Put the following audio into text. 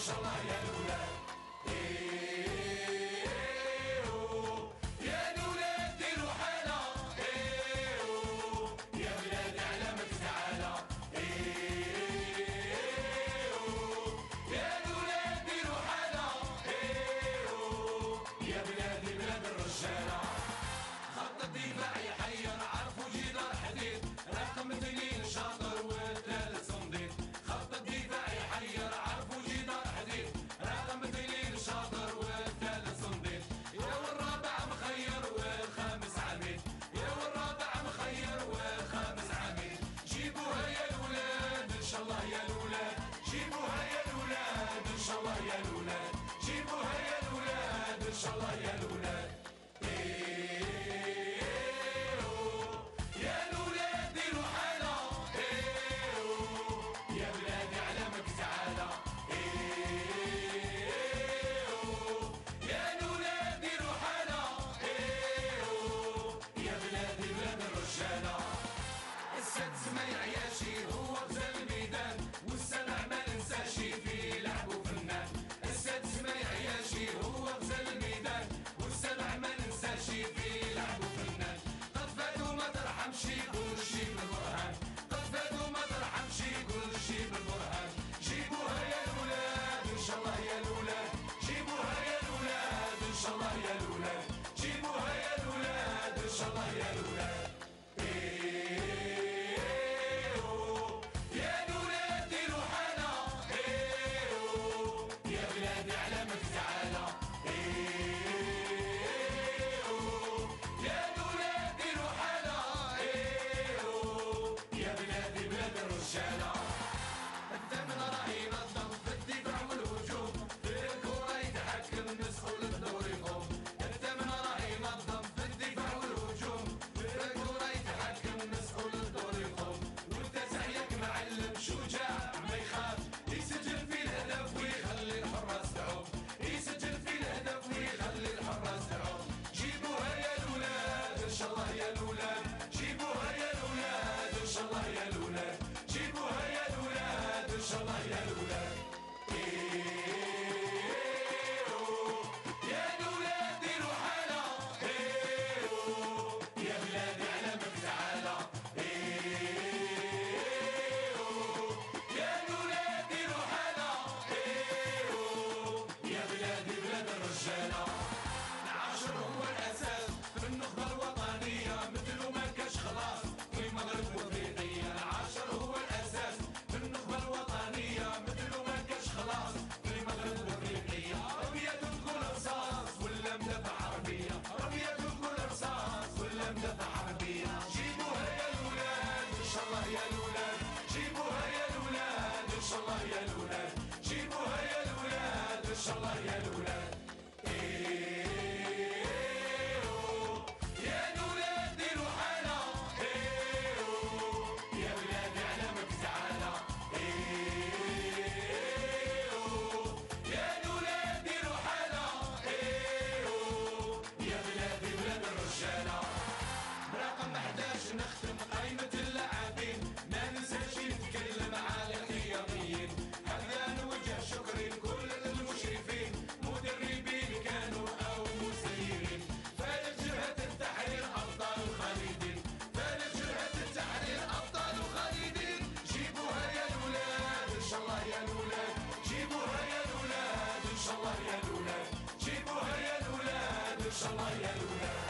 شاء الله يا الولاد. يا الولاد ديروا حالة، يا بلادي على ما تعالى. يا الولاد ديروا حالة، يا بلادي بلاد الرجالة. خط الدفاع يحير، عرفوا جدار حديد، رقم 2 شاطر والثالث صنديد. خط الدفاع يحير، عرفوا جدار حديد، رقم 2 شاطر والثالث صنديد. يا والرابع مخير والخامس عميد، يا والرابع مخير والخامس عميد. جيبوها يا الولاد ان شاء الله يا الولاد، جيبوها يا الولاد ان شاء الله يا الولاد، جيبوها يا الولاد ان شاء الله يا الولاد. يا الولاد ديروا حالة، يا بلادي على مك تعالى. يا الولاد ديروا حالة، يا بلادي بلاد الرجالة. السادس ما يعياشي هو غزال الميدان، والسبع ما ننساشي فيه لعب وفنان. السادس ما يعياشي هو غزال الميدان، والسبع ما ننساشي فيه لعب وفنان. قد فاتوا ما ترحمش كل شي بالبرهان، قد فاتوا ما ترحمش كل شي بالبرهان. جيبوها يا الولاد ان شاء الله يا الولاد، جيبوها يا الولاد ان شاء الله يا الولاد، جيبوها يا الولاد ان شاء الله يا الولاد. يا الولاد ديروا حالة، يا بلادي على مك تعالى. يا الولاد ديروا حالة، يا بلادي بلاد الرجالة. الثمن راه ينظم في الدفاع والهجوم، في الكرة يتحكم مسؤول الدور يقوم. الثمن راه ينظم في الدفاع والهجوم، في الكرة يتحكم مسؤول الدور يقوم. والتاسع ياك معلم شجاع ما يخاف، يسجل في الهدف ويخلي الحراس تعوم، يسجل في الهدف ويخلي الحراس تعوم. جيبوها يا الولاد ان شاء الله يا الولاد، جيبوها يا الولاد ان شاء الله يا الولاد، جيبوها يا الولاد ان شاء الله يا الولاد. يا الولاد ديروا حالة، يا بلادي على مك تعالى. يا الولاد ديروا حالة، يا بلادي بلاد الرجالة. العاشر هو الأساس في النخبة الوطنية، مثلو ما كاش خلاص في المغرب وافريقيا. العاشر هو الأساس في النخبة الوطنية، مثلو ما كاش خلاص في المغرب وافريقيا. رمية تقول رصاص ولا مدافع عربية، رمية تقول رصاص ولا مدافع عربية. جيبوها يا الولاد ان شاء الله يا الولاد، جيبوها يا الولاد ان شاء الله يا الولاد، جيبوها يا الولاد ان شاء الله يا الولاد. يا الولاد ديروا حالة، يا بلادي على مك تعالى. يا الولاد ديروا حالة، يا بلادي بلاد الرجالة. برقم 11 نختم قايمة اللاعبين، ما ننساش نتكلم على الرياضيين. حتى نوجه شكري لكل المشرفين، مدربين كانوا أو مسيرين. فارق جبهة التحرير أبطال خالدين، فارق جبهة التحرير أبطال خالدين. جيبوها يا الولاد إن شاء الله يا الولاد، جيبوها يا الولاد إن شاء الله يا الولاد، جيبوها يا الولاد إن شاء الله يا الولاد.